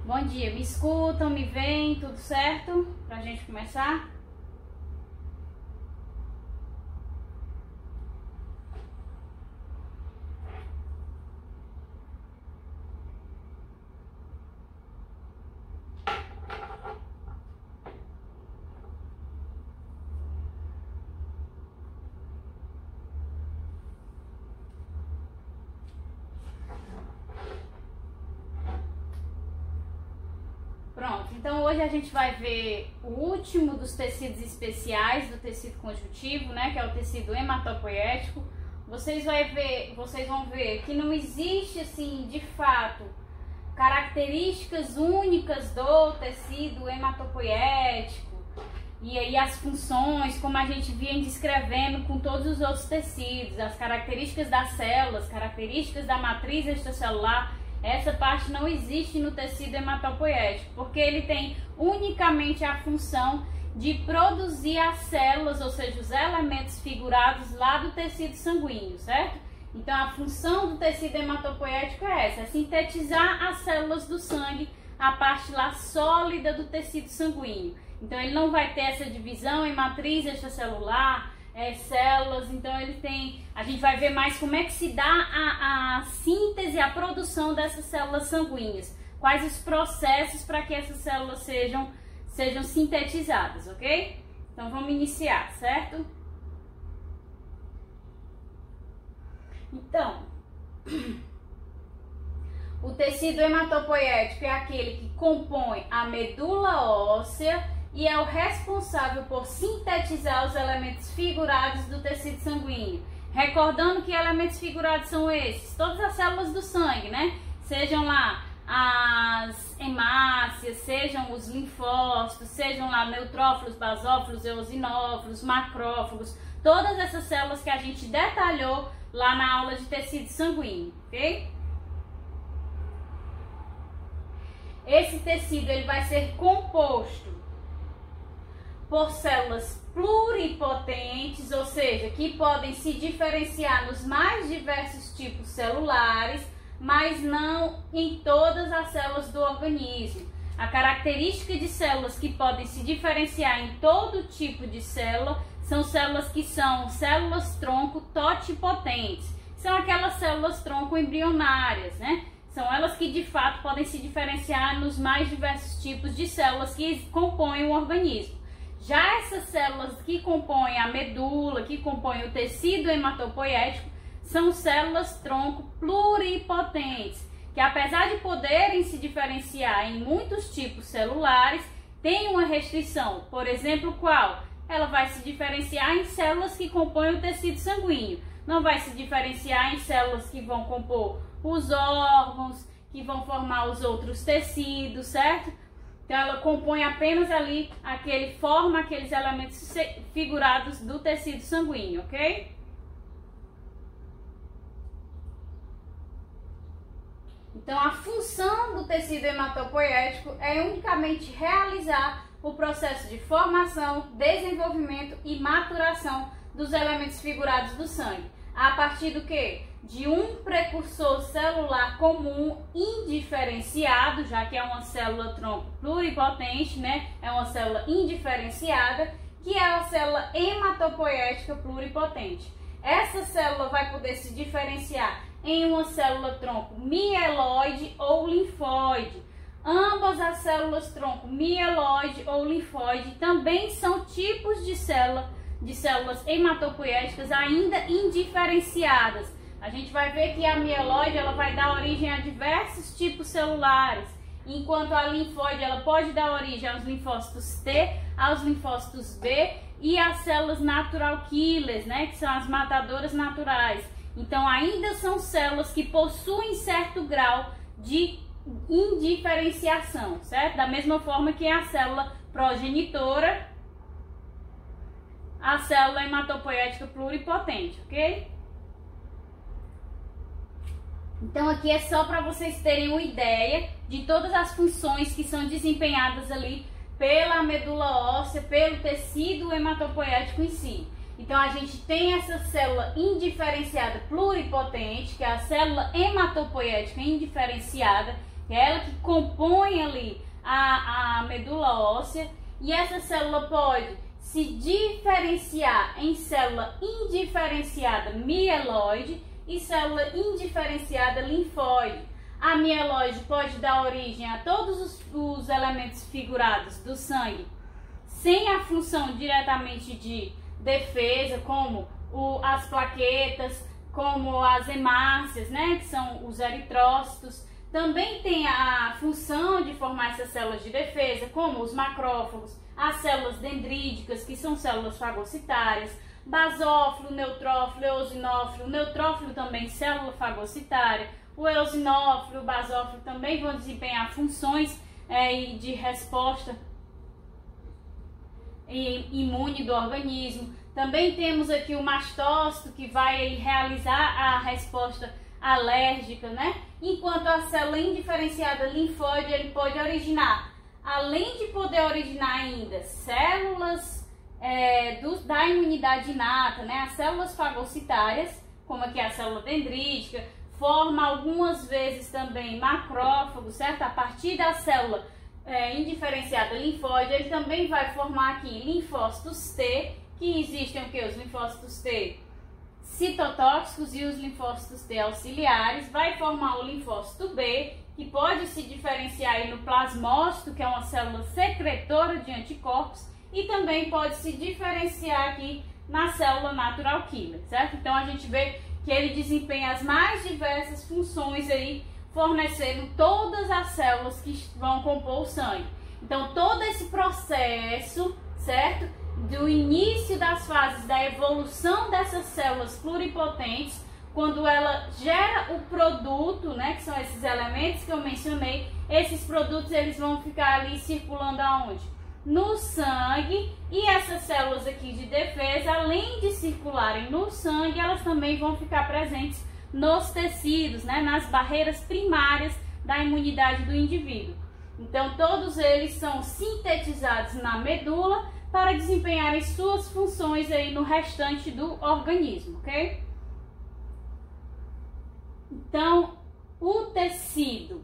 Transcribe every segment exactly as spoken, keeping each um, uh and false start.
Bom dia, me escutam, me veem, tudo certo? Pra gente começar? Pronto, então hoje a gente vai ver o último dos tecidos especiais do tecido conjuntivo, né, que é o tecido hematopoético. Vocês, vai ver, vocês vão ver que não existe, assim, de fato, características únicas do tecido hematopoético e aí as funções, como a gente vinha descrevendo com todos os outros tecidos, as características das células, características da matriz extracelular. Essa parte não existe no tecido hematopoético, porque ele tem unicamente a função de produzir as células, ou seja, os elementos figurados lá do tecido sanguíneo, certo? Então a função do tecido hematopoético é essa, é sintetizar as células do sangue, a parte lá sólida do tecido sanguíneo. Então ele não vai ter essa divisão em matriz extracelular, É, células, então ele tem, a gente vai ver mais como é que se dá a, a síntese, a produção dessas células sanguíneas, quais os processos para que essas células sejam, sejam sintetizadas, ok? Então vamos iniciar, certo? Então, o tecido hematopoético é aquele que compõe a medula óssea e é o responsável por sintetizar os elementos figurados do tecido sanguíneo. Recordando que elementos figurados são esses, todas as células do sangue, né? Sejam lá as hemácias, sejam os linfócitos, sejam lá neutrófilos, basófilos, eosinófilos, macrófagos, todas essas células que a gente detalhou lá na aula de tecido sanguíneo, ok? Esse tecido ele vai ser composto por células pluripotentes, ou seja, que podem se diferenciar nos mais diversos tipos celulares, mas não em todas as células do organismo. A característica de células que podem se diferenciar em todo tipo de célula são células que são células-tronco totipotentes. São aquelas células-tronco embrionárias, né? São elas que de fato podem se diferenciar nos mais diversos tipos de células que compõem o organismo. Já essas células que compõem a medula, que compõem o tecido hematopoético, são células-tronco pluripotentes, que apesar de poderem se diferenciar em muitos tipos celulares, têm uma restrição. Por exemplo, qual? Ela vai se diferenciar em células que compõem o tecido sanguíneo. Não vai se diferenciar em células que vão compor os órgãos, que vão formar os outros tecidos, certo? Então ela compõe apenas ali, aquele, forma aqueles elementos figurados do tecido sanguíneo, ok? Então a função do tecido hematopoético é unicamente realizar o processo de formação, desenvolvimento e maturação dos elementos figurados do sangue. A partir do quê? De um precursor celular comum indiferenciado, já que é uma célula-tronco pluripotente, né? É uma célula indiferenciada, que é a célula hematopoética pluripotente. Essa célula vai poder se diferenciar em uma célula-tronco mieloide ou linfóide. Ambas as células-tronco mieloide ou linfóide também são tipos de célula, de células hematopoéticas ainda indiferenciadas. A gente vai ver que a mieloide ela vai dar origem a diversos tipos celulares, enquanto a linfóide ela pode dar origem aos linfócitos T, aos linfócitos B e às células natural killers, né, que são as matadoras naturais. Então ainda são células que possuem certo grau de indiferenciação, certo? Da mesma forma que a célula progenitora, a célula hematopoética pluripotente, ok? Então aqui é só para vocês terem uma ideia de todas as funções que são desempenhadas ali pela medula óssea, pelo tecido hematopoético em si. Então a gente tem essa célula indiferenciada pluripotente, que é a célula hematopoética indiferenciada, que é ela que compõe ali a, a medula óssea, e essa célula pode se diferenciar em célula indiferenciada mieloide e célula indiferenciada linfóide. A mieloide pode dar origem a todos os, os elementos figurados do sangue sem a função diretamente de defesa, como o, as plaquetas, como as hemácias, né, que são os eritrócitos. Também tem a função de formar essas células de defesa, como os macrófagos, as células dendríticas, que são células fagocitárias, basófilo, neutrófilo, eosinófilo, neutrófilo também célula fagocitária, o eosinófilo, o basófilo também vão desempenhar funções é, de resposta imune do organismo. Também temos aqui o mastócito, que vai realizar a resposta alérgica, né? Enquanto a célula indiferenciada linfóide, ele pode originar, além de poder originar ainda células é, do, da imunidade inata, né? As células fagocitárias, como aqui a célula dendrítica, forma algumas vezes também macrófagos, certo? A partir da célula é, indiferenciada linfóide, ele também vai formar aqui linfócitos T, que existem o que? Os linfócitos T citotóxicos e os linfócitos T auxiliares. Vai formar o linfócito B, que pode se diferenciar aí no plasmócito, que é uma célula secretora de anticorpos, e também pode se diferenciar aqui na célula natural killer, certo? Então a gente vê que ele desempenha as mais diversas funções aí, fornecendo todas as células que vão compor o sangue. Então todo esse processo, certo? Do início das fases da evolução dessas células pluripotentes, quando ela gera o produto, né, que são esses elementos que eu mencionei, esses produtos eles vão ficar ali circulando aonde? No sangue, e essas células aqui de defesa, além de circularem no sangue, elas também vão ficar presentes nos tecidos, né, nas barreiras primárias da imunidade do indivíduo. Então todos eles são sintetizados na medula para desempenharem suas funções aí no restante do organismo, ok? Então, o tecido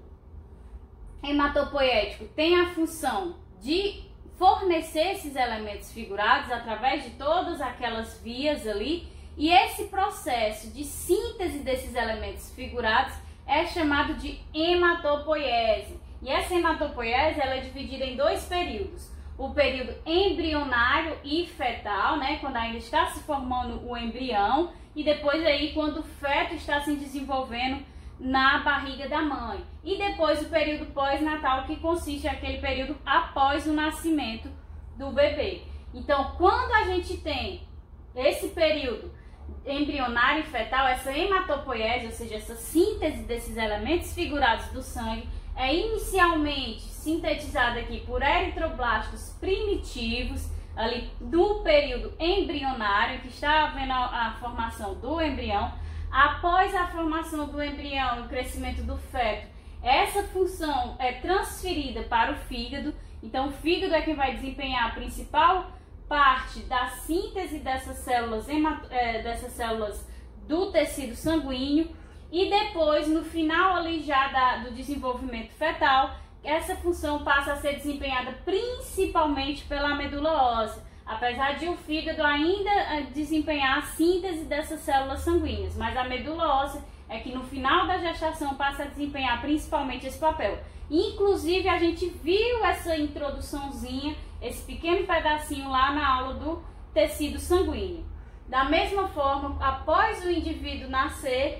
hematopoético tem a função de fornecer esses elementos figurados através de todas aquelas vias ali, e esse processo de síntese desses elementos figurados é chamado de hematopoiese. E essa hematopoiese ela é dividida em dois períodos. O período embrionário e fetal, né, quando ainda está se formando o embrião, e depois aí quando o feto está se desenvolvendo na barriga da mãe. E depois o período pós-natal, que consiste naquele período após o nascimento do bebê. Então, quando a gente tem esse período embrionário e fetal, essa hematopoiese, ou seja, essa síntese desses elementos figurados do sangue, é inicialmente sintetizada aqui por eritroblastos primitivos, ali do período embrionário, que está havendo a, a formação do embrião. Após a formação do embrião e o crescimento do feto, essa função é transferida para o fígado. Então o fígado é quem vai desempenhar a principal parte da síntese dessas células, é, dessas células do tecido sanguíneo. E depois, no final ali já da, do desenvolvimento fetal, essa função passa a ser desempenhada principalmente pela medula óssea, apesar de o fígado ainda desempenhar a síntese dessas células sanguíneas, mas a medula óssea é que no final da gestação passa a desempenhar principalmente esse papel. Inclusive a gente viu essa introduçãozinha, esse pequeno pedacinho lá na aula do tecido sanguíneo. Da mesma forma, após o indivíduo nascer,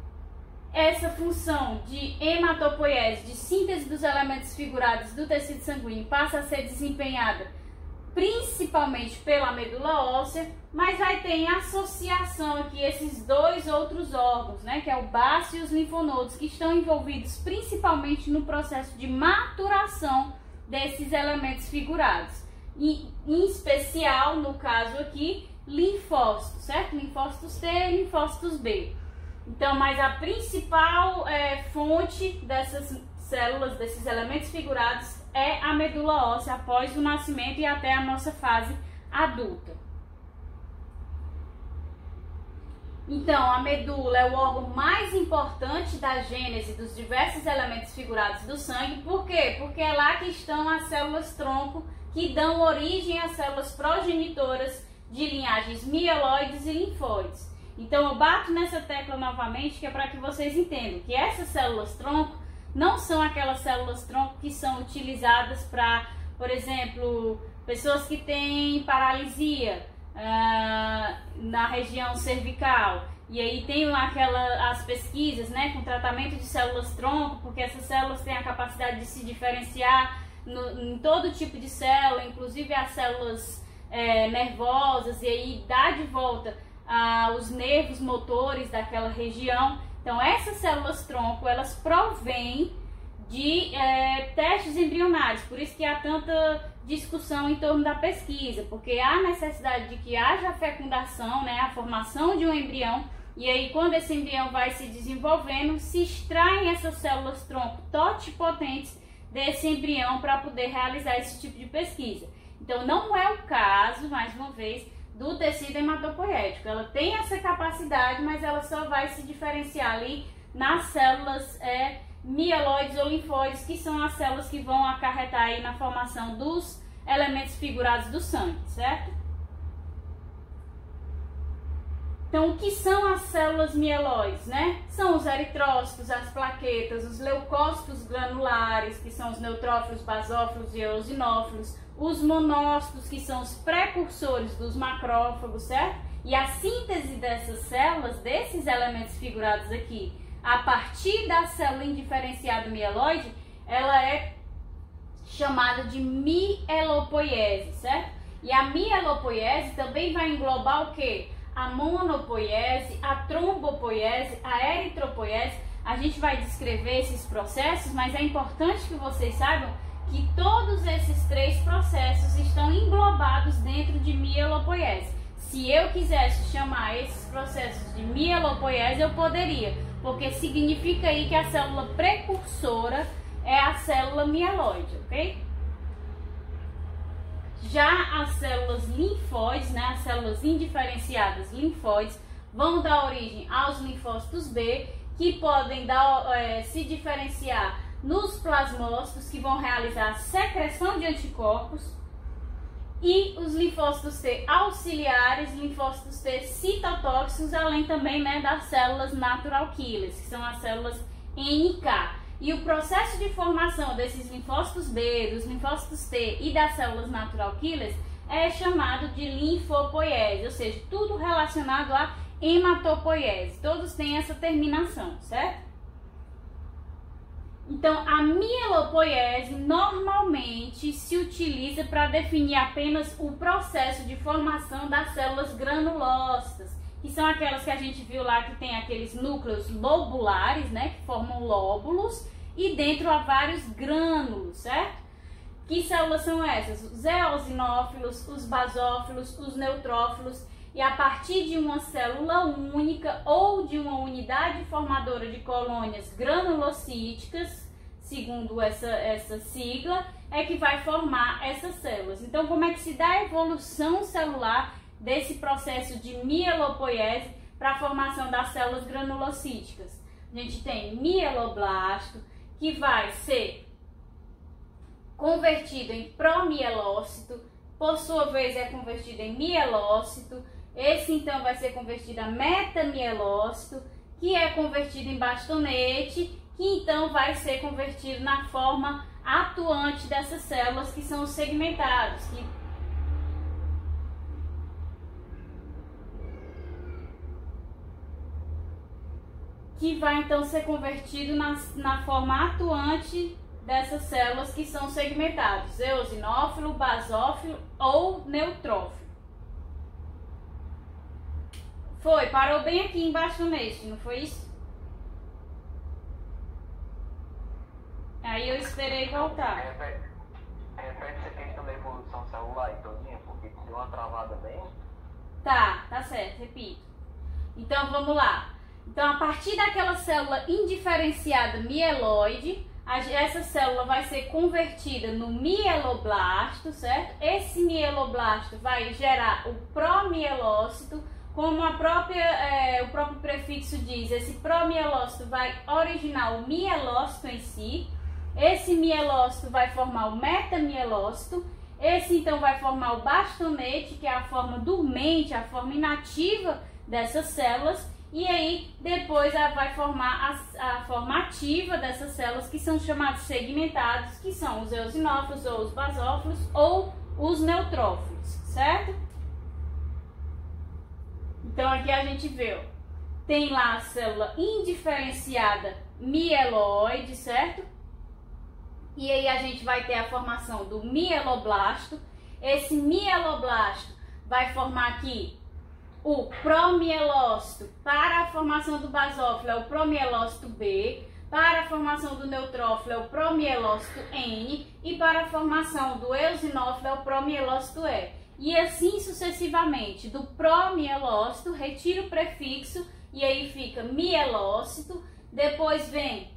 essa função de hematopoiese, de síntese dos elementos figurados do tecido sanguíneo, passa a ser desempenhada principalmente pela medula óssea, mas aí tem associação aqui esses dois outros órgãos, né, que é o baço e os linfonodos, que estão envolvidos principalmente no processo de maturação desses elementos figurados. E, em especial, no caso aqui, linfócitos, certo? Linfócitos T e linfócitos B. Então, mas a principal é, fonte dessas células, desses elementos figurados, é a medula óssea após o nascimento e até a nossa fase adulta. Então, a medula é o órgão mais importante da gênese dos diversos elementos figurados do sangue. Por quê? Porque é lá que estão as células-tronco que dão origem às células progenitoras de linhagens mieloides e linfóides. Então, eu bato nessa tecla novamente, que é para que vocês entendam que essas células-tronco não são aquelas células-tronco que são utilizadas para, por exemplo, pessoas que têm paralisia Uh, na região cervical, e aí tem aquela, as pesquisas, né, com tratamento de células-tronco, porque essas células têm a capacidade de se diferenciar no, em todo tipo de célula, inclusive as células é, nervosas, e aí dá de volta uh, os nervos motores daquela região. Então essas células-tronco, elas provêm de é, testes embrionários, por isso que há tanta discussão em torno da pesquisa, porque há necessidade de que haja fecundação, né, a formação de um embrião, e aí quando esse embrião vai se desenvolvendo, se extraem essas células-tronco totipotentes desse embrião para poder realizar esse tipo de pesquisa. Então não é o caso, mais uma vez, do tecido hematopoético. Ela tem essa capacidade, mas ela só vai se diferenciar ali nas células é, mieloides ou linfóides, que são as células que vão acarretar aí na formação dos elementos figurados do sangue, certo? Então, o que são as células mieloides, né? São os eritrócitos, as plaquetas, os leucócitos granulares, que são os neutrófilos, basófilos e eosinófilos, os monócitos, que são os precursores dos macrófagos, certo? E a síntese dessas células, desses elementos figurados aqui, a partir da célula indiferenciada mieloide, ela é chamada de mielopoiese, certo? E a mielopoiese também vai englobar o quê? A monopoiese, a trombopoiese, a eritropoiese. A gente vai descrever esses processos, mas é importante que vocês saibam que todos esses três processos estão englobados dentro de mielopoiese. Se eu quisesse chamar esses processos de mielopoiese, eu poderia, porque significa aí que a célula precursora é a célula mieloide, ok? Já as células linfóides, né, as células indiferenciadas linfóides, vão dar origem aos linfócitos B, que podem dar, é, se diferenciar nos plasmócitos, que vão realizar a secreção de anticorpos, e os linfócitos T auxiliares, linfócitos T citotóxicos, além também, né, das células natural killers, que são as células N K. E o processo de formação desses linfócitos B, dos linfócitos T e das células natural killers é chamado de linfopoiese, ou seja, tudo relacionado a hematopoiese. Todos têm essa terminação, certo? Então, a mielopoiese normalmente se utiliza para definir apenas o processo de formação das células granulócitas, que são aquelas que a gente viu lá que tem aqueles núcleos lobulares, né, que formam lóbulos, e dentro há vários grânulos, certo? Que células são essas? Os eosinófilos, os basófilos, os neutrófilos, e a partir de uma célula única ou de uma unidade formadora de colônias granulocíticas, segundo essa, essa sigla, é que vai formar essas células. Então, como é que se dá a evolução celular desse processo de mielopoiese para a formação das células granulocíticas? A gente tem mieloblasto, que vai ser convertido em promielócito, por sua vez é convertido em mielócito. Esse então vai ser convertido a metamielócito, que é convertido em bastonete, que então vai ser convertido na forma atuante dessas células, que são os segmentados, que que vai então ser convertido na, na forma atuante dessas células, que são segmentados, eosinófilo, basófilo ou neutrófilo. Foi, parou bem aqui embaixo neste, não foi isso? Aí eu esperei voltar. Repete, repete essa questão da evolução celular, todinha, porque deu uma travada bem. Tá, tá certo, repito. Então vamos lá. Então, a partir daquela célula indiferenciada mieloide, essa célula vai ser convertida no mieloblasto, certo? Esse mieloblasto vai gerar o promielócito, como a própria, é, o próprio prefixo diz, esse promielócito vai originar o mielócito em si, esse mielócito vai formar o metamielócito, esse então vai formar o bastonete, que é a forma dormente, a forma inativa dessas células, e aí depois ela vai formar a, a forma ativa dessas células, que são chamados segmentados, que são os eosinófilos ou os basófilos ou os neutrófilos, certo? Então aqui a gente vê, ó, tem lá a célula indiferenciada mieloide, certo? E aí a gente vai ter a formação do mieloblasto. Esse mieloblasto vai formar aqui o promielócito. Para a formação do basófilo é o promielócito B. Para a formação do neutrófilo é o promielócito N. E para a formação do eosinófilo é o promielócito E. E assim sucessivamente. Do promielócito, retira o prefixo e aí fica mielócito. Depois vem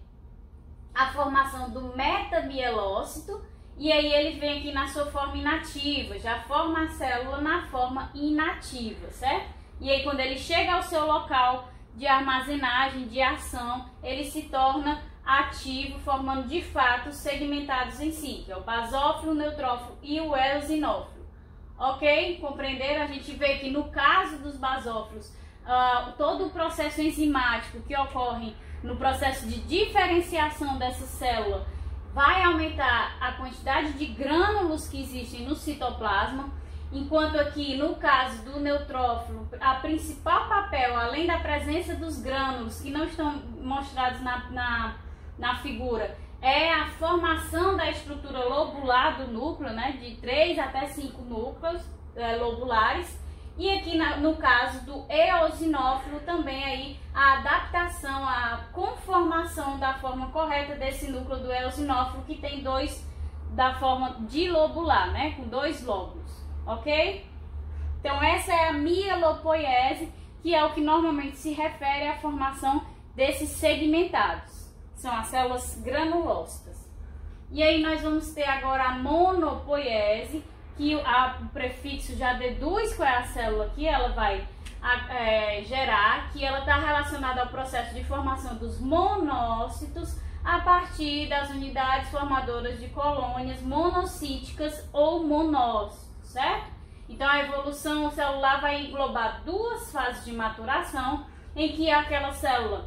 a formação do metamielócito, e aí ele vem aqui na sua forma inativa, já forma a célula na forma inativa, certo? E aí quando ele chega ao seu local de armazenagem, de ação, ele se torna ativo, formando de fato os segmentados em si, que é o basófilo, o neutrófilo e o eosinófilo. Ok? Compreenderam? A gente vê que no caso dos basófilos, uh, todo o processo enzimático que ocorre no processo de diferenciação dessa célula vai aumentar a quantidade de grânulos que existem no citoplasma, enquanto aqui no caso do neutrófilo, a principal papel, além da presença dos grânulos que não estão mostrados na, na, na figura, é a formação da estrutura lobular do núcleo, né, de três até cinco núcleos é, lobulares. E aqui na, no caso do eosinófilo também aí a adaptação, a conformação da forma correta desse núcleo do eosinófilo, que tem dois da forma dilobular, né, com dois lóbulos, ok? Então essa é a mielopoiese, que é o que normalmente se refere à formação desses segmentados, são as células granulócitas. E aí nós vamos ter agora a monopoiese, que a, o prefixo já deduz qual é a célula que ela vai a, é, gerar, que ela está relacionada ao processo de formação dos monócitos a partir das unidades formadoras de colônias monocíticas ou monócitos, certo? Então a evolução celular vai englobar duas fases de maturação, em que aquela célula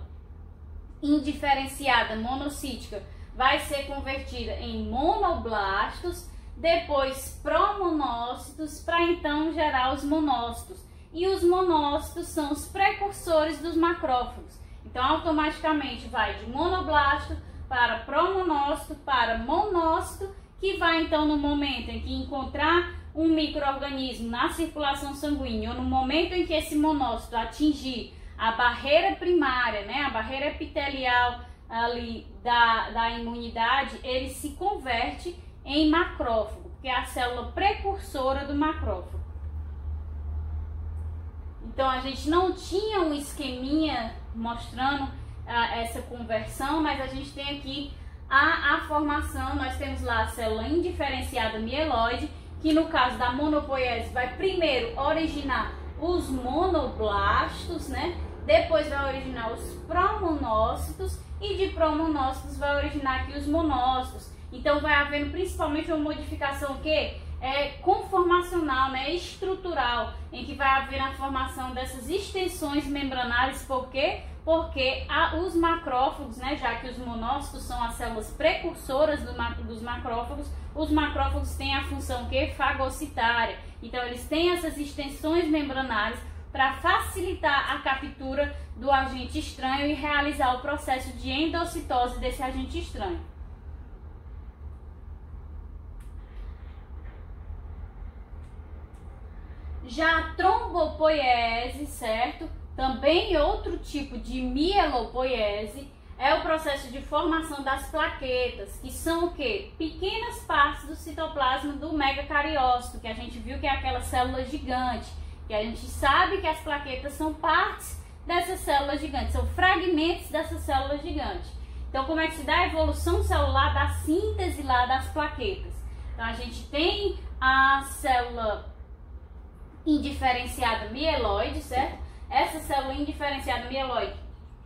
indiferenciada monocítica vai ser convertida em monoblastos, depois promonócitos, para então gerar os monócitos. E os monócitos são os precursores dos macrófagos. Então automaticamente vai de monoblasto para promonócito para monócito, que vai então no momento em que encontrar um micro-organismo na circulação sanguínea, ou no momento em que esse monócito atingir a barreira primária, né, a barreira epitelial ali da, da imunidade, ele se converte em macrófago, que é a célula precursora do macrófago. Então a gente não tinha um esqueminha mostrando ah, essa conversão, mas a gente tem aqui a, a formação. Nós temos lá a célula indiferenciada mieloide, que no caso da monopoiese vai primeiro originar os monoblastos, né? Depois vai originar os promonócitos e de promonócitos vai originar aqui os monócitos. Então vai havendo principalmente uma modificação que é conformacional, né, estrutural, em que vai haver a formação dessas extensões membranares. Por quê? Porque a, os macrófagos, né, já que os monócitos são as células precursoras do, dos macrófagos, os macrófagos têm a função que fagocitária. Então eles têm essas extensões membranares para facilitar a captura do agente estranho e realizar o processo de endocitose desse agente estranho. Já a trombopoiese, certo? Também outro tipo de mielopoiese é o processo de formação das plaquetas, que são o quê? Pequenas partes do citoplasma do megacariócito, que a gente viu que é aquela célula gigante, que a gente sabe que as plaquetas são partes dessas células gigantes, são fragmentos dessas células gigantes. Então como é que se dá a evolução celular da síntese lá das plaquetas? Então a gente tem a célula indiferenciada mieloide, certo? essa célula indiferenciada mieloide?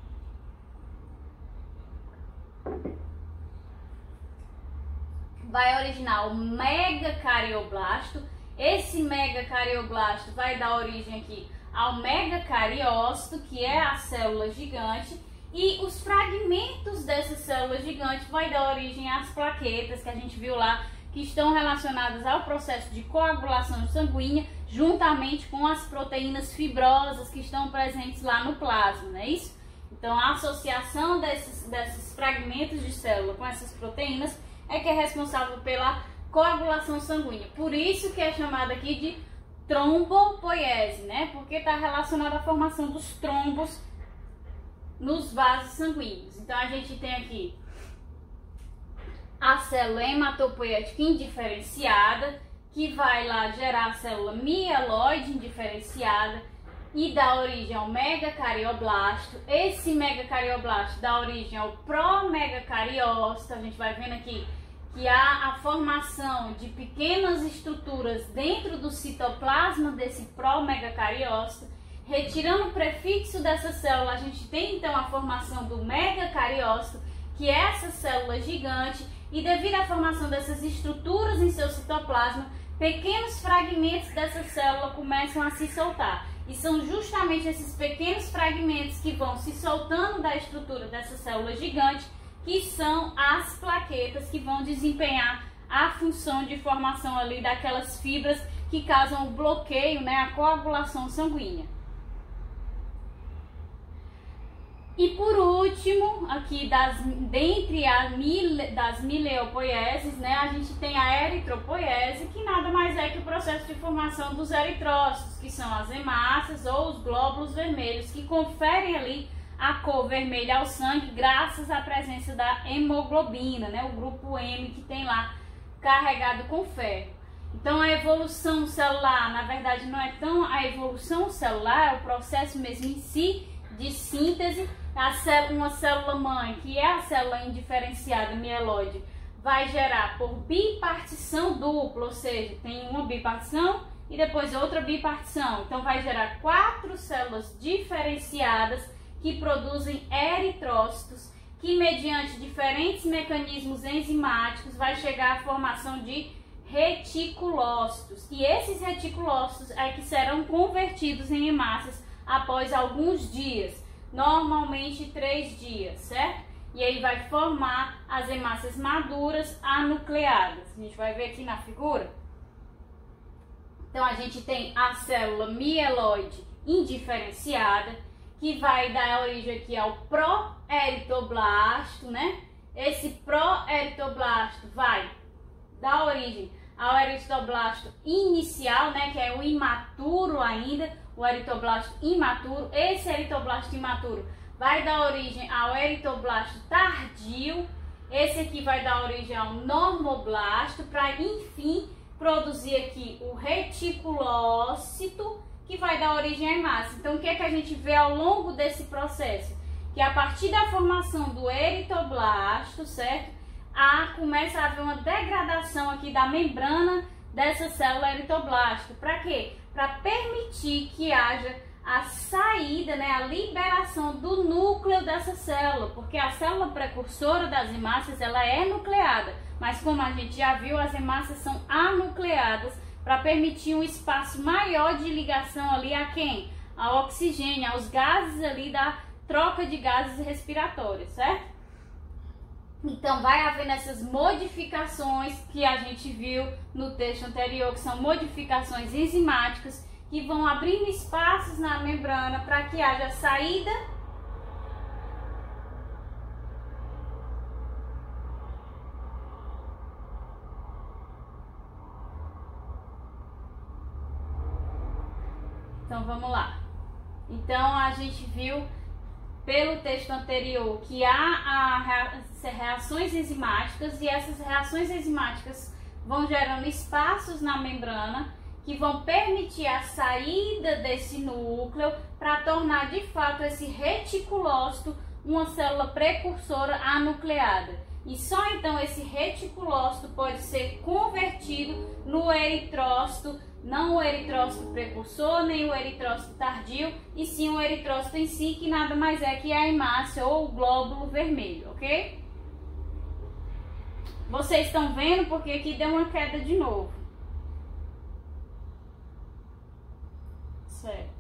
Vai originar o megacardioblasto. Esse megacardioblasto vai dar origem aqui ao megacariócito, que é a célula gigante, e os fragmentos dessa célula gigante vai dar origem às plaquetas que a gente viu lá, que estão relacionadas ao processo de coagulação sanguínea, juntamente com as proteínas fibrosas que estão presentes lá no plasma, não é isso? Então a associação desses, desses fragmentos de célula com essas proteínas é que é responsável pela coagulação sanguínea. Por isso que é chamada aqui de trombopoiese, né? Porque está relacionada à formação dos trombos nos vasos sanguíneos. Então a gente tem aqui a célula hematopoética indiferenciada, que vai lá gerar a célula mieloide indiferenciada e dá origem ao megacardioblasto. Esse megacardioblasto dá origem ao promegacariócito. A gente vai vendo aqui que há a formação de pequenas estruturas dentro do citoplasma desse promegacariócito. Retirando o prefixo dessa célula, a gente tem então a formação do megacariócito, que é essa célula gigante, e devido à formação dessas estruturas em seu citoplasma, pequenos fragmentos dessa célula começam a se soltar. E são justamente esses pequenos fragmentos que vão se soltando da estrutura dessa célula gigante, que são as plaquetas, que vão desempenhar a função de formação ali daquelas fibras que causam o bloqueio, né, a coagulação sanguínea. E por último, aqui das, dentre as mile, das mileopoieses, né, a gente tem a eritropoiese, que nada mais é que o processo de formação dos eritrócitos, que são as hemácias ou os glóbulos vermelhos, que conferem ali a cor vermelha ao sangue graças à presença da hemoglobina, né, o grupo M que tem lá carregado com ferro. Então a evolução celular, na verdade, não é tão a evolução celular, é o processo mesmo em si de síntese. A célula, uma célula mãe, que é a célula indiferenciada mieloide, vai gerar por bipartição dupla, ou seja, tem uma bipartição e depois outra bipartição. Então vai gerar quatro células diferenciadas que produzem eritrócitos, que mediante diferentes mecanismos enzimáticos vai chegar à formação de reticulócitos. E esses reticulócitos é que serão convertidos em hemácias após alguns dias. Normalmente três dias, certo? E aí vai formar as hemácias maduras anucleadas. A gente vai ver aqui na figura. Então a gente tem a célula mieloide indiferenciada, que vai dar origem aqui ao proeritoblasto, né? Esse proeritoblasto vai dar origem ao eritoblasto inicial, né? Que é o imaturo ainda. O eritoblasto imaturo. Esse eritoblasto imaturo vai dar origem ao eritoblasto tardio. Esse aqui vai dar origem ao normoblasto, para enfim produzir aqui o reticulócito, que vai dar origem à hemácia. Então o que é que a gente vê ao longo desse processo? Que a partir da formação do eritoblasto, certo? A, começa a haver uma degradação aqui da membrana dessa célula eritoblasto. Para quê? Para permitir que haja a saída, né, a liberação do núcleo dessa célula, porque a célula precursora das hemácias ela é nucleada, mas como a gente já viu, as hemácias são anucleadas para permitir um espaço maior de ligação ali a quem? Ao oxigênio, aos gases ali da troca de gases respiratórios, certo? Então vai havendo essas modificações que a gente viu no texto anterior, que são modificações enzimáticas, que vão abrindo espaços na membrana para que haja saída Então vamos lá. Então a gente viu pelo texto anterior que há a reações enzimáticas, e essas reações enzimáticas vão gerando espaços na membrana que vão permitir a saída desse núcleo para tornar de fato esse reticulócito uma célula precursora anucleada. E só então esse reticulócito pode ser convertido no eritrócito não o eritrócito precursor, nem o eritrócito tardio, e sim o eritrócito em si, que nada mais é que a hemácia ou o glóbulo vermelho, ok? Vocês estão vendo porque aqui deu uma queda de novo. Certo.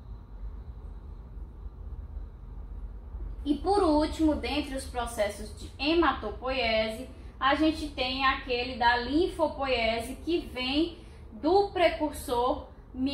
E por último, dentre os processos de hematopoiese, a gente tem aquele da linfopoiese, que vem do precursor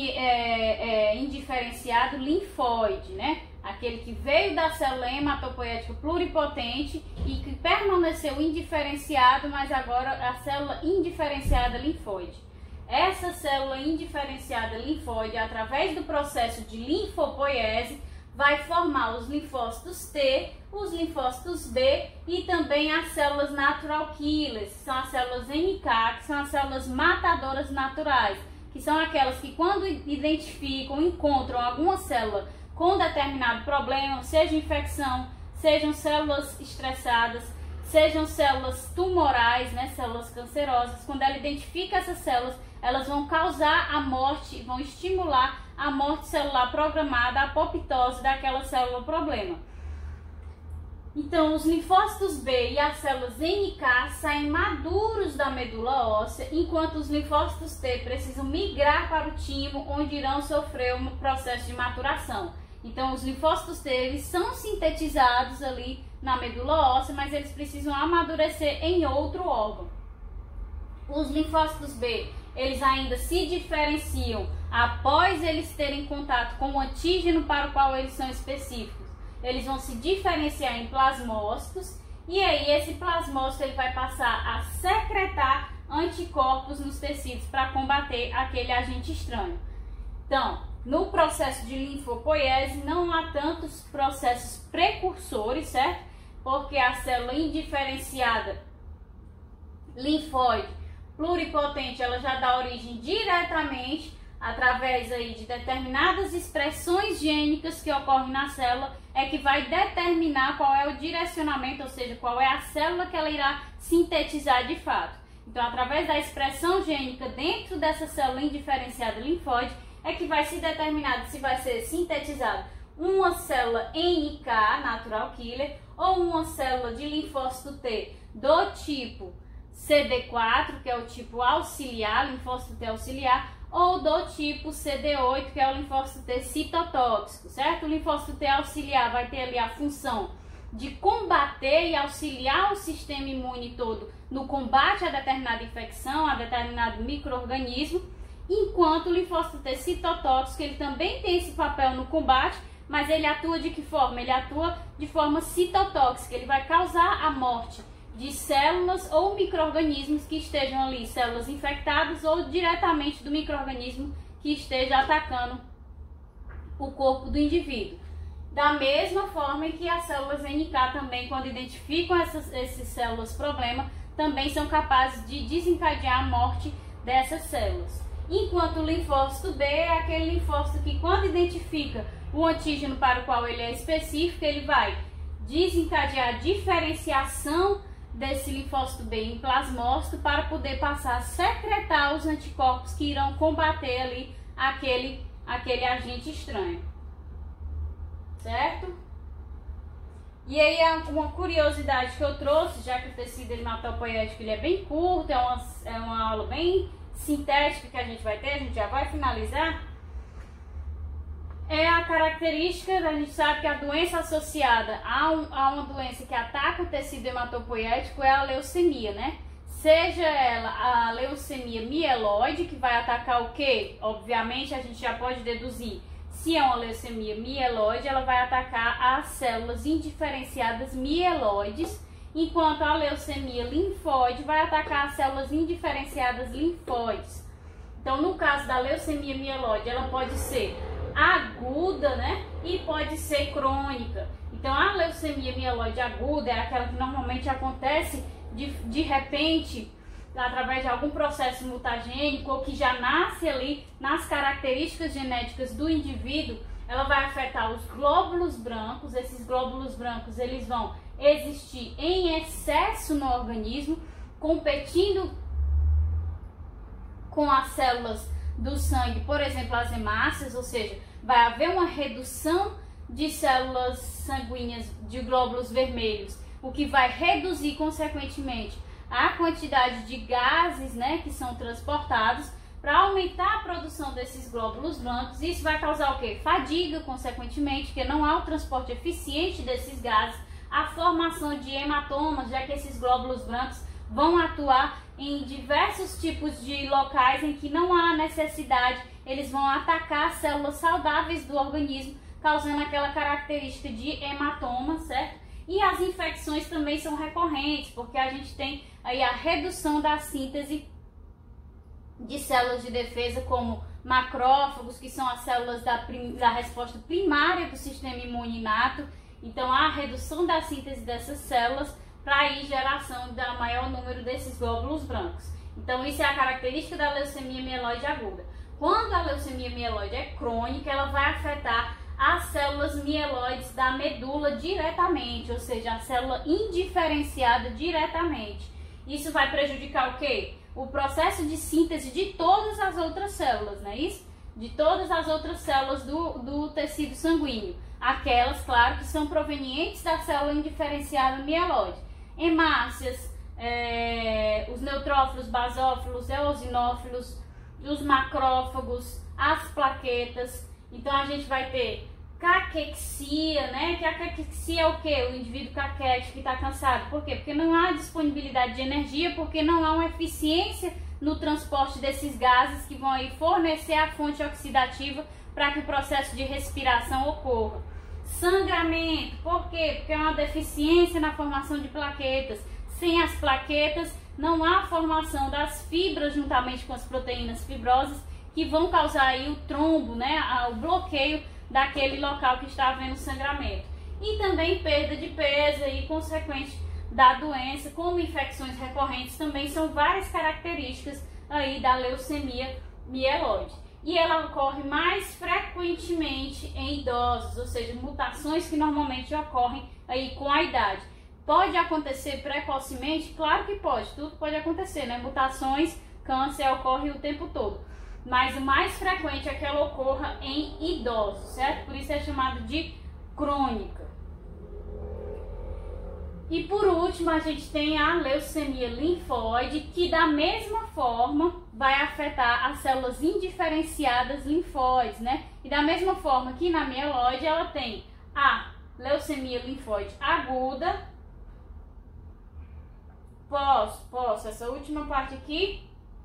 é, é, indiferenciado linfóide, né? Aquele que veio da célula hematopoética pluripotente e que permaneceu indiferenciado, mas agora a célula indiferenciada linfóide. Essa célula indiferenciada linfóide, através do processo de linfopoiese, vai formar os linfócitos T, os linfócitos B e também as células natural killers, que são as células N K, que são as células matadoras naturais, que são aquelas que, quando identificam, encontram alguma célula com determinado problema, seja infecção, sejam células estressadas, sejam células tumorais, né, células cancerosas, quando ela identifica essas células, elas vão causar a morte, vão estimular a morte celular programada, a apoptose daquela célula problema. Então, os linfócitos B e as células N K saem maduros da medula óssea, enquanto os linfócitos T precisam migrar para o timo, onde irão sofrer um processo de maturação. Então, os linfócitos T, eles são sintetizados ali na medula óssea, mas eles precisam amadurecer em outro órgão. Os linfócitos B, eles ainda se diferenciam após eles terem contato com o antígeno para o qual eles são específicos. Eles vão se diferenciar em plasmócitos, e aí esse plasmócito ele vai passar a secretar anticorpos nos tecidos para combater aquele agente estranho. Então, no processo de linfopoiese não há tantos processos precursores, certo? Porque a célula indiferenciada linfóide pluripotente, ela já dá origem diretamente através aí de determinadas expressões gênicas que ocorrem na célula, é que vai determinar qual é o direcionamento, ou seja, qual é a célula que ela irá sintetizar de fato. Então, através da expressão gênica dentro dessa célula indiferenciada linfóide, é que vai se determinar se vai ser sintetizada uma célula N K, natural killer, ou uma célula de linfócito T do tipo C D quatro, que é o tipo auxiliar, linfócito T auxiliar, ou do tipo C D oito, que é o linfócito T citotóxico, certo? O linfócito T auxiliar vai ter ali a função de combater e auxiliar o sistema imune todo no combate a determinada infecção, a determinado micro-organismo, enquanto o linfócito T citotóxico, ele também tem esse papel no combate, mas ele atua de que forma? Ele atua de forma citotóxica, ele vai causar a morte de células ou micro-organismos que estejam ali, células infectadas ou diretamente do micro-organismo que esteja atacando o corpo do indivíduo. Da mesma forma em que as células N K também, quando identificam essas, essas células problema, também são capazes de desencadear a morte dessas células. Enquanto o linfócito B é aquele linfócito que, quando identifica o antígeno para o qual ele é específico, ele vai desencadear a diferenciação desse linfócito B em plasmócito para poder passar a secretar os anticorpos que irão combater ali aquele, aquele agente estranho. Certo? E aí uma curiosidade que eu trouxe, já que o tecido hematopoético ele é bem curto, é uma, é uma aula bem sintética que a gente vai ter, a gente já vai finalizar, é a característica, a gente sabe que a doença associada a, um, a uma doença que ataca o tecido hematopoético é a leucemia, né? Seja ela a leucemia mieloide, que vai atacar o quê? Obviamente a gente já pode deduzir, se é uma leucemia mieloide, ela vai atacar as células indiferenciadas mieloides, enquanto a leucemia linfóide vai atacar as células indiferenciadas linfóides. Então, no caso da leucemia mieloide, ela pode ser aguda, né? E pode ser crônica. Então, a leucemia mieloide aguda é aquela que normalmente acontece de, de repente, através de algum processo mutagênico, ou que já nasce ali nas características genéticas do indivíduo. Ela vai afetar os glóbulos brancos. Esses glóbulos brancos, eles vão existir em excesso no organismo, competindo com as células do sangue, por exemplo, as hemácias, ou seja, vai haver uma redução de células sanguíneas de glóbulos vermelhos, o que vai reduzir, consequentemente, a quantidade de gases, né, que são transportados para aumentar a produção desses glóbulos brancos. Isso vai causar o quê? Fadiga, consequentemente, porque não há o transporte eficiente desses gases, a formação de hematomas, já que esses glóbulos brancos vão atuar em diversos tipos de locais em que não há necessidade, eles vão atacar células saudáveis do organismo, causando aquela característica de hematoma, certo? E as infecções também são recorrentes, porque a gente tem aí a redução da síntese de células de defesa, como macrófagos, que são as células da, prim da resposta primária do sistema imune inato. Então, há a redução da síntese dessas células para aí geração da maior número desses glóbulos brancos. Então, isso é a característica da leucemia mieloide aguda. Quando a leucemia mieloide é crônica, ela vai afetar as células mieloides da medula diretamente, ou seja, a célula indiferenciada diretamente. Isso vai prejudicar o quê? O processo de síntese de todas as outras células, não é isso? De todas as outras células do, do tecido sanguíneo. Aquelas, claro, que são provenientes da célula indiferenciada mieloide. Hemácias, é, os neutrófilos, basófilos, eosinófilos, os macrófagos, as plaquetas. Então a gente vai ter caquexia, né? Que a caquexia é o quê? O indivíduo caquético que está cansado. Por quê? Porque não há disponibilidade de energia, porque não há uma eficiência no transporte desses gases que vão aí fornecer a fonte oxidativa para que o processo de respiração ocorra. Sangramento, por quê? Porque é uma deficiência na formação de plaquetas. Sem as plaquetas, não há formação das fibras juntamente com as proteínas fibrosas que vão causar aí o trombo, né? O bloqueio daquele local que está havendo sangramento. E também perda de peso e consequente da doença, como infecções recorrentes, também são várias características aí da leucemia mieloide. E ela ocorre mais frequentemente em idosos, ou seja, mutações que normalmente ocorrem aí com a idade. Pode acontecer precocemente? Claro que pode, tudo pode acontecer, né? Mutações, câncer ocorre o tempo todo. Mas o mais frequente é que ela ocorra em idosos, certo? Por isso é chamado de crônica. E por último, a gente tem a leucemia linfóide, que da mesma forma vai afetar as células indiferenciadas linfóides, né? E da mesma forma que na mieloide, ela tem a leucemia linfóide aguda. Posso, posso, essa última parte aqui.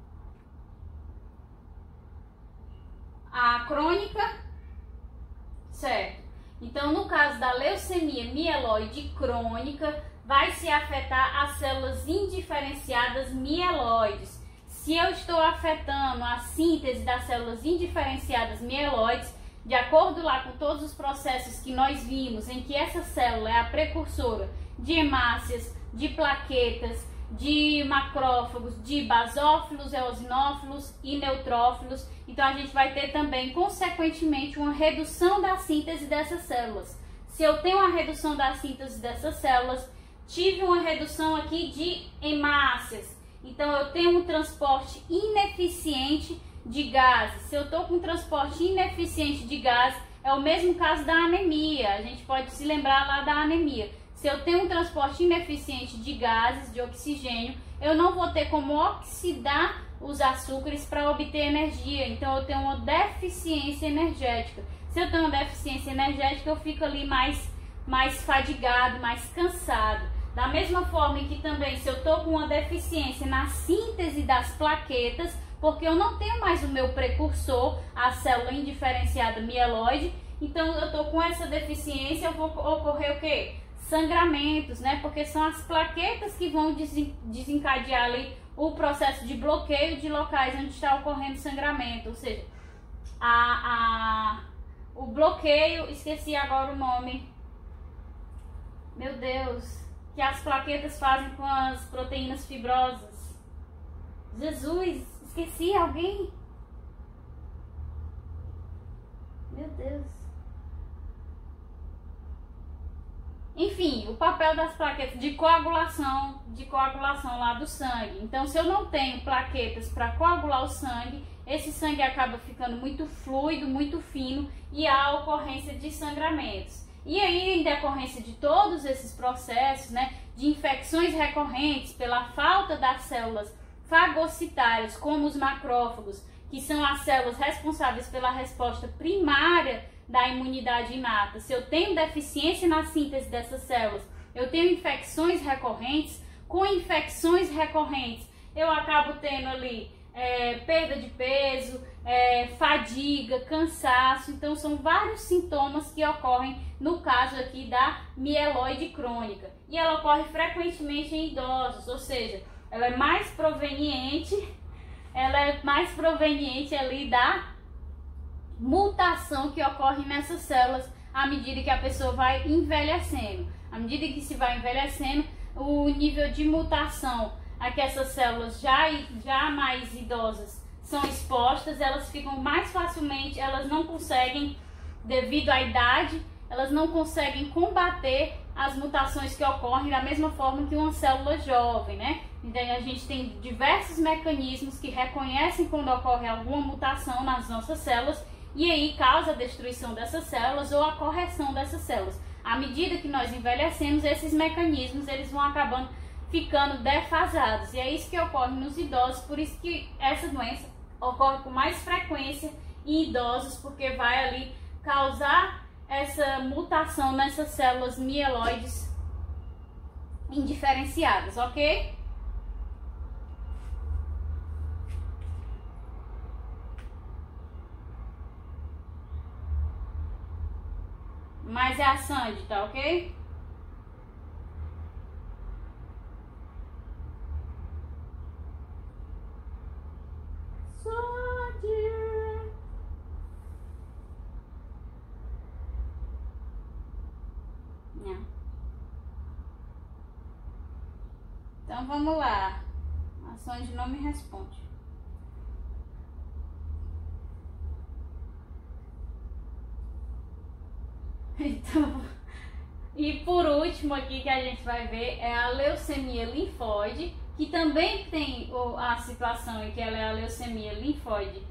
A crônica, certo? Então, no caso da leucemia mieloide crônica, vai se afetar as células indiferenciadas mieloides. Se eu estou afetando a síntese das células indiferenciadas mieloides, de acordo lá com todos os processos que nós vimos, em que essa célula é a precursora de hemácias, de plaquetas, de macrófagos, de basófilos, eosinófilos e neutrófilos. Então a gente vai ter também, consequentemente, uma redução da síntese dessas células. Se eu tenho uma redução da síntese dessas células, tive uma redução aqui de hemácias. Então eu tenho um transporte ineficiente de gases. Se eu estou com um transporte ineficiente de gases, é o mesmo caso da anemia. A gente pode se lembrar lá da anemia. Se eu tenho um transporte ineficiente de gases, de oxigênio, eu não vou ter como oxidar os açúcares para obter energia. Então eu tenho uma deficiência energética. Se eu tenho uma deficiência energética, eu fico ali mais, mais fadigado, mais cansado. Da mesma forma que também, se eu estou com uma deficiência na síntese das plaquetas, porque eu não tenho mais o meu precursor, a célula indiferenciada mieloide, então eu estou com essa deficiência, eu vou ocorrer o quê? Sangramentos, né? Porque são as plaquetas que vão desencadear ali o processo de bloqueio de locais onde está ocorrendo sangramento, ou seja, a, a, o bloqueio, esqueci agora o nome, meu Deus, que as plaquetas fazem com as proteínas fibrosas. Jesus, esqueci alguém? Meu Deus. enfim, o papel das plaquetas de coagulação, de coagulação lá do sangue. Então, se eu não tenho plaquetas para coagular o sangue, esse sangue acaba ficando muito fluido, muito fino e há ocorrência de sangramentos. E aí, em decorrência de todos esses processos, né, de infecções recorrentes pela falta das células fagocitárias, como os macrófagos, que são as células responsáveis pela resposta primária da imunidade inata. Se eu tenho deficiência na síntese dessas células, eu tenho infecções recorrentes. Com infecções recorrentes, eu acabo tendo ali é, perda de peso, é, fadiga, cansaço. Então, são vários sintomas que ocorrem no caso aqui da mieloide crônica. E ela ocorre frequentemente em idosos, ou seja, ela é mais proveniente, ela é mais proveniente ali da mutação que ocorre nessas células à medida que a pessoa vai envelhecendo. À medida que se vai envelhecendo, o nível de mutação a que essas células já, já mais idosas são expostas, elas ficam mais facilmente, elas não conseguem, devido à idade, elas não conseguem combater as mutações que ocorrem da mesma forma que uma célula jovem, né? Então a gente tem diversos mecanismos que reconhecem quando ocorre alguma mutação nas nossas células e aí causa a destruição dessas células ou a correção dessas células. À medida que nós envelhecemos, esses mecanismos eles vão acabando ficando defasados. E é isso que ocorre nos idosos, por isso que essa doença ocorre com mais frequência em idosos, porque vai ali causar essa mutação nessas células mieloides indiferenciadas, ok? Mas é a Sandy, tá ok? Sandy. Não. Então vamos lá. A Sandy não me responde. Então, e por último aqui que a gente vai ver é a leucemia linfóide, que também tem a situação em que ela é a leucemia linfóide.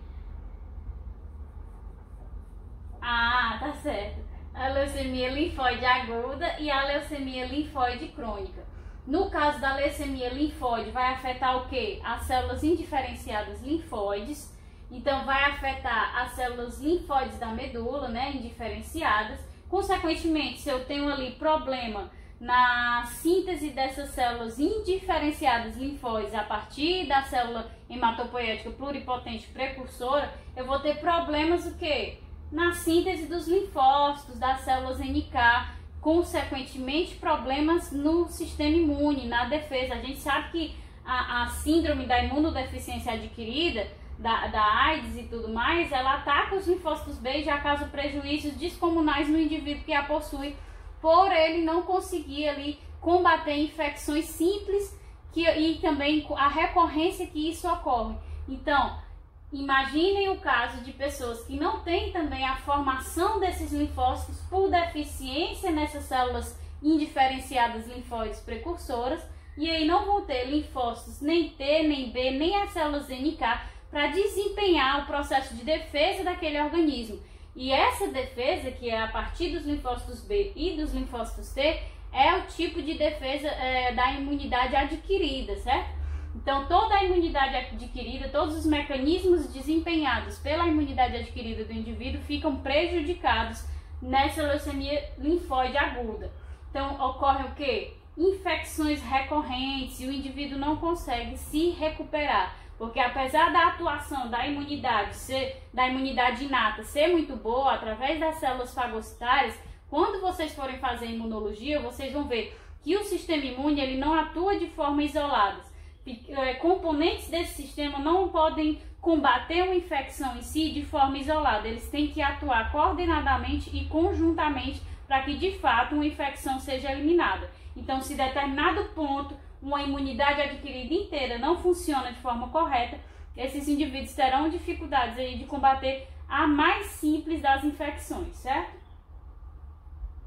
Ah, tá certo. A leucemia linfóide aguda e a leucemia linfóide crônica. No caso da leucemia linfóide, vai afetar o quê? As células indiferenciadas linfóides. Então, vai afetar as células linfóides da medula, né, indiferenciadas. Consequentemente, se eu tenho ali problema na síntese dessas células indiferenciadas linfóides a partir da célula hematopoética pluripotente precursora, eu vou ter problemas o quê? Na síntese dos linfócitos, das células N K, consequentemente problemas no sistema imune, na defesa. A gente sabe que a, a síndrome da imunodeficiência adquirida, Da, da AIDS e tudo mais, ela ataca os linfócitos B e já causa prejuízos descomunais no indivíduo que a possui, por ele não conseguir ali combater infecções simples que, e também a recorrência que isso ocorre. Então, imaginem o caso de pessoas que não têm também a formação desses linfócitos por deficiência nessas células indiferenciadas linfóides precursoras, e aí não vão ter linfócitos nem T, nem B, nem as células N K para desempenhar o processo de defesa daquele organismo. E essa defesa, que é a partir dos linfócitos B e dos linfócitos T, é o tipo de defesa é, da imunidade adquirida, certo? Então, toda a imunidade adquirida, todos os mecanismos desempenhados pela imunidade adquirida do indivíduo ficam prejudicados nessa leucemia linfóide aguda. Então, ocorre o quê? Infecções recorrentes e o indivíduo não consegue se recuperar. Porque apesar da atuação da imunidade, ser, da imunidade inata ser muito boa, através das células fagocitárias, quando vocês forem fazer imunologia, vocês vão ver que o sistema imune ele não atua de forma isolada. Componentes desse sistema não podem combater uma infecção em si de forma isolada. Eles têm que atuar coordenadamente e conjuntamente para que de fato uma infecção seja eliminada. Então, se determinado ponto uma imunidade adquirida inteira não funciona de forma correta, esses indivíduos terão dificuldades aí de combater a mais simples das infecções, certo?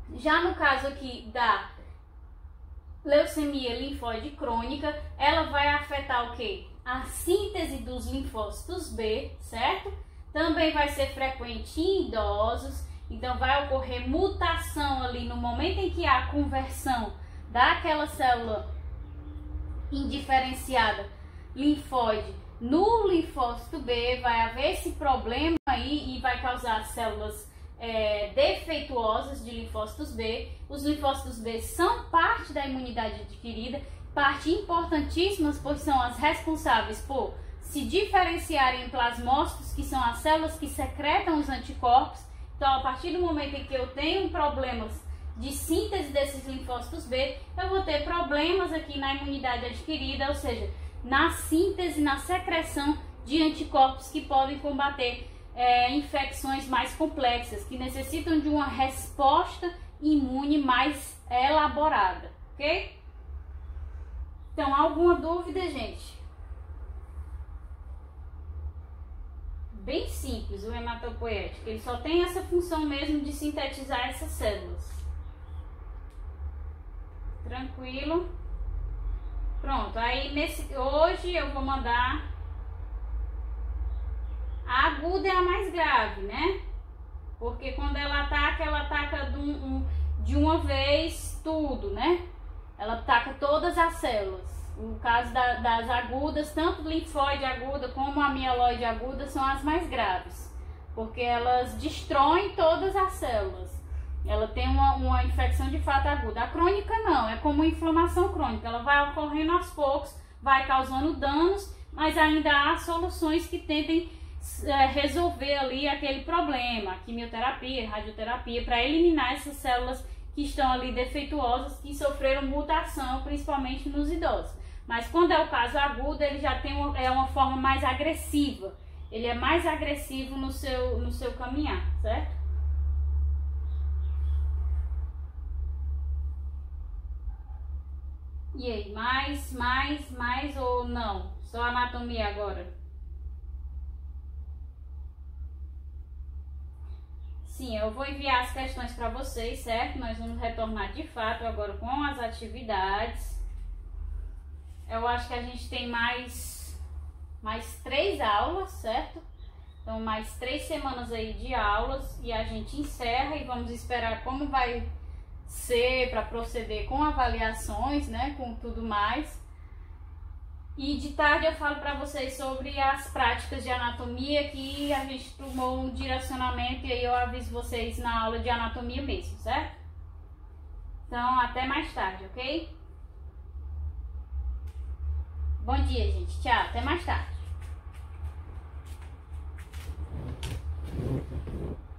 Já no caso aqui da leucemia linfóide crônica, ela vai afetar o quê? A síntese dos linfócitos B, certo? Também vai ser frequente em idosos, então vai ocorrer mutação ali no momento em que há conversão daquela célula indiferenciada linfóide no linfócito B, vai haver esse problema aí e vai causar células é, defeituosas de linfócitos B. Os linfócitos B são parte da imunidade adquirida, parte importantíssimas, pois são as responsáveis por se diferenciarem em plasmócitos, que são as células que secretam os anticorpos. Então, a partir do momento em que eu tenho problemas de síntese desses linfócitos B, eu vou ter problemas aqui na imunidade adquirida, ou seja, na síntese, na secreção de anticorpos que podem combater é, infecções mais complexas, que necessitam de uma resposta imune mais elaborada, ok? Então, alguma dúvida, gente? Bem simples o hematopoético, ele só tem essa função mesmo de sintetizar essas células. Tranquilo? Pronto, aí nesse, hoje eu vou mandar. A aguda é a mais grave, né? Porque quando ela ataca, ela ataca de, um, de uma vez tudo, né? Ela ataca todas as células. No caso da, das agudas, tanto linfóide aguda como a mieloide aguda são as mais graves, porque elas destroem todas as células. Ela tem uma, uma infecção de fato aguda. A crônica não, é como inflamação crônica. Ela vai ocorrendo aos poucos, vai causando danos, mas ainda há soluções que tentem é, resolver ali aquele problema. Quimioterapia, radioterapia, para eliminar essas células que estão ali defeituosas, que sofreram mutação, principalmente nos idosos. Mas quando é o caso agudo, ele já tem uma, é uma forma mais agressiva. Ele é mais agressivo no seu, no seu caminhar, certo? E aí, mais, mais, mais ou não? Só anatomia agora? Sim, eu vou enviar as questões para vocês, certo? Nós vamos retornar de fato agora com as atividades. Eu acho que a gente tem mais, mais três aulas, certo? Então, mais três semanas aí de aulas e a gente encerra e vamos esperar como vai ser para proceder com avaliações, né? Com tudo mais. E de tarde eu falo para vocês sobre as práticas de anatomia que a gente tomou um direcionamento e aí eu aviso vocês na aula de anatomia mesmo, certo? Então, até mais tarde, ok? Bom dia, gente. Tchau. Até mais tarde.